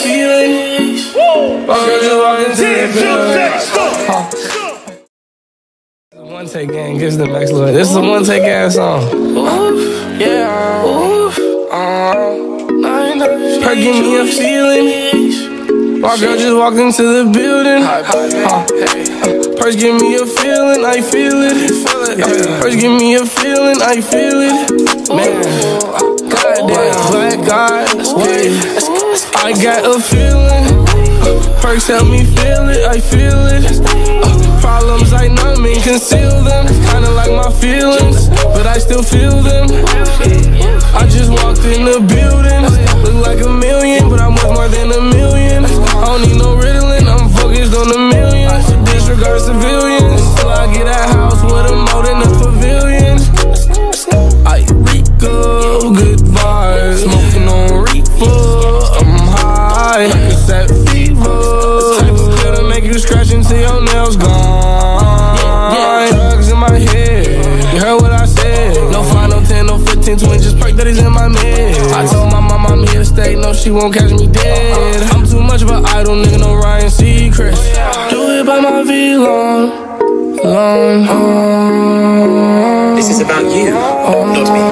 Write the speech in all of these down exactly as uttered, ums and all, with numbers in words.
feelings. Walk just walk into the building. One take gang gives the next level. This is a one take ass song. Ooh, yeah. Ooh, uh, her give me a feeling. My girl just walked into the building. Uh, Purse give me a feeling, I feel it. Purse give me a feeling, I feel it. Man, goddamn, black God, I got a feeling. Perks help me feel it, I feel it. Problems I numb and conceal them. Kinda like my feelings, but I still feel them. I just walked in the building. Look like a million, but I'm worth more than a million. I don't need no Ritalin, I'm focused on the millions. Disregard civilians till I get a house with a moat in the pavilion. I Rico, good vibes, smoking on reefer. I'm high, like a set fever. Gonna make you scratch until your nails gone. Drugs in my head, you heard what I said. No five, no ten, no fifteen, twenty, just perk that is in my mid. I told my mom I'm here to stay, no she won't catch me dead. I'm too much of an idol, nigga, no Ryan Seacrest. Do it by my V long, long, long. This is about you, not me.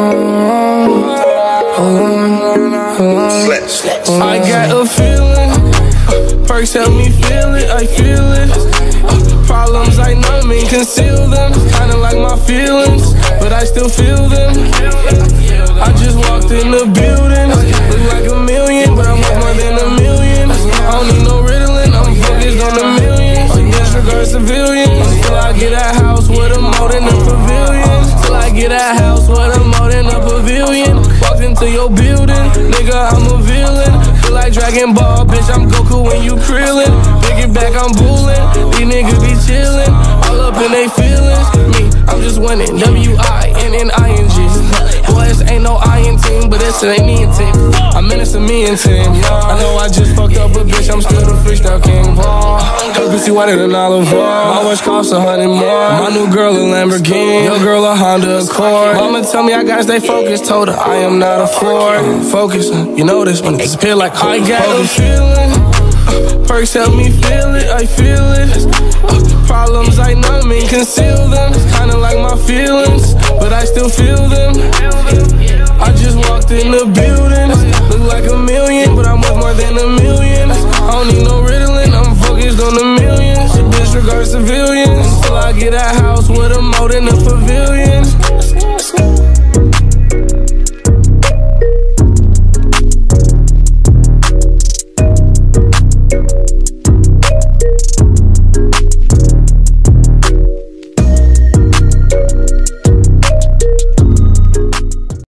Slap, slap, slap. I got a feeling. Perks help me feel it, I feel it. Problems I numb and conceal them. Kinda like my feelings, but I still feel them. I just walked in the building. Look like a million, but I'm worth more than a million. I don't need no Ritalin, I'm focused on the millions. Disregard civilians till I get a house with a moat in the pavilion. Till I get a house with a moat in the pavilion. Walked into your building, nigga, I'm a villain. Feel like Dragon Ball, bitch, I'm Goku when you krillin'. Pick it back, I'm bullin'. These niggas be chillin', all up in they feelings. Me, I'm just winning, W I N N I N G. Boy, this ain't no iron team, but this ain't me and team. I'm in a me and team. I know I just fucked up, but bitch, I'm still the freestyle king. Paul, her pussy whiter than Olive Oil. My watch costs a hundred more. My new girl a Lamborghini, your girl a Honda Accord. Mama tell me I gotta stay focused, told her I am not a Ford. Focus, you know this when it disappear like I got a feeling. Perks help me feel it, I feel it. Problems I numb and conceal them. Kinda like my feelings, but I still feel them. I just walked in the building. Look like a million, but I'm worth more than a million. I don't need no Ritalin, I'm focused on the millions. Disregard civilians till I get a house with a moat in the pavilion.